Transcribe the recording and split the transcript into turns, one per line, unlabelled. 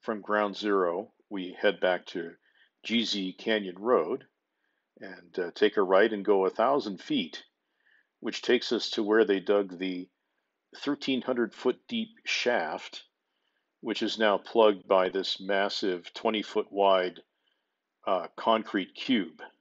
from ground zero, we head back to GZ Canyon Road and take a right and go 1,000 feet, which takes us to where they dug the 1,300-foot deep shaft, which is now plugged by this massive 20-foot wide concrete cube.